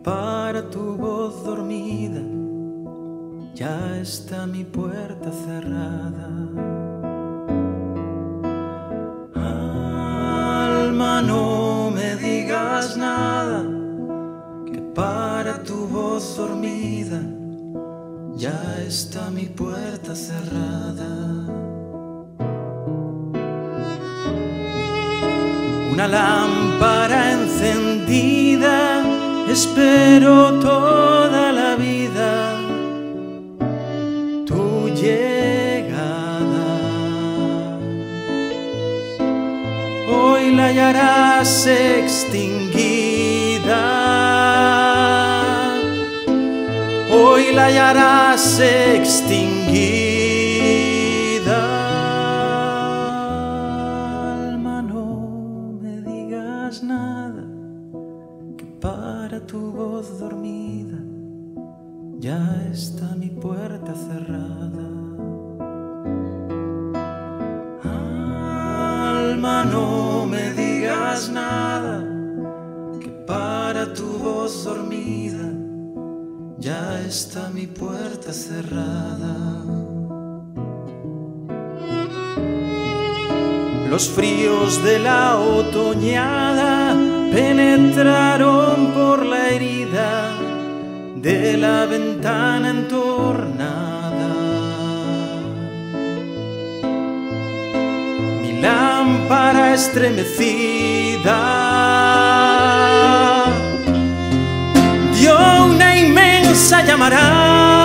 para tu voz dormida ya está mi puerta cerrada. Alma, no me digas nada, que para tu voz dormida ya está mi puerta cerrada. Una lámpara encendida, espero toda la vida tu llegada. Hoy la hallarás extinguida, hoy la hallarás extinguida. Alma, no me digas nada, que para tu voz dormida ya está mi puerta cerrada. Alma, no me digas nada, que para tu voz dormida ya está mi puerta cerrada. Los fríos de la otoñada penetraron por la herida de la ventana entornada. Mi lámpara estremecida dio una inmensa llamarada.